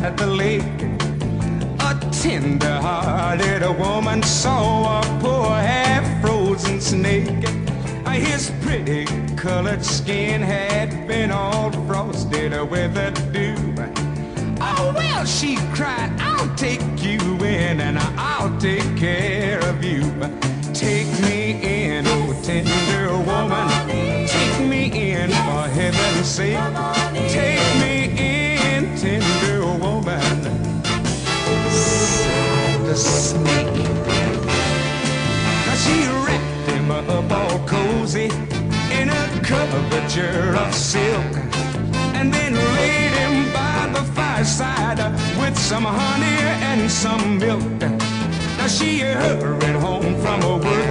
at the lake. A tender-hearted woman saw a poor half-frozen snake. His pretty colored skin had been all frosted with the dew. Oh, well, she cried, I'll take you in and I'll take care of you. Take me in, oh tender woman, take me in for heaven's sake. Take me in, tender woman, said the snake. Now she wrapped him up all cozy in a coverture of silk, and then laid him by the fireside with some honey and some milk. Now she hurried home from her work